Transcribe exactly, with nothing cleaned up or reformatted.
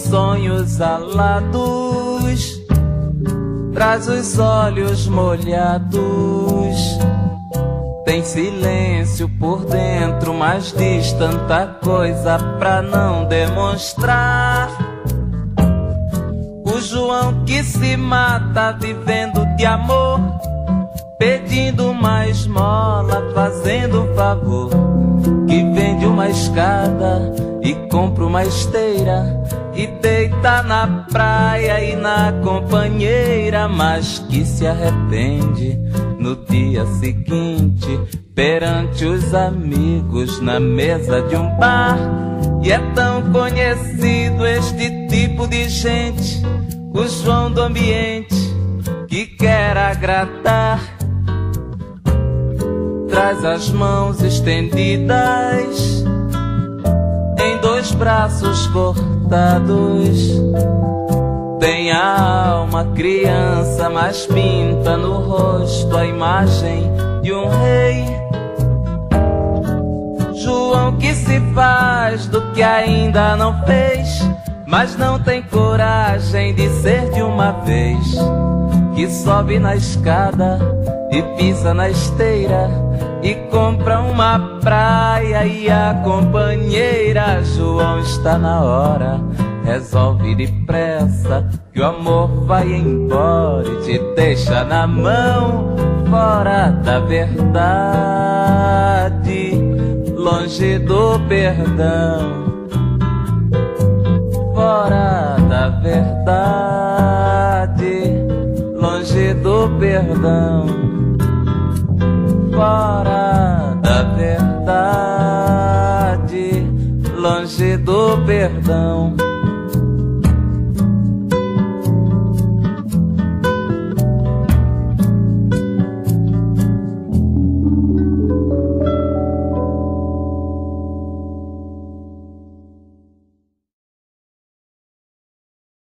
sonhos alados, traz os olhos molhados. Tem silêncio por dentro, mas diz tanta coisa pra não demonstrar. O João que se mata vivendo de amor, pedindo uma esmola, fazendo um favor. Que vende uma escada e compra uma esteira e deita na praia e na companheira, mas que se arrepende no dia seguinte perante os amigos na mesa de um bar. E é tão conhecido este tipo de gente, o João do ambiente que quer agradar. Traz as mãos estendidas em dois braços cortados. Tem a alma criança, mas pinta no rosto a imagem de um rei. João que se faz do que ainda não fez, mas não tem coragem de ser de uma vez. Que sobe na escada e pisa na esteira e compra uma praia e a companheira. João está na hora, resolve depressa, que o amor vai embora e te deixa na mão, fora da verdade, longe do perdão. Fora da verdade, longe do perdão. Fora da verdade, longe do perdão.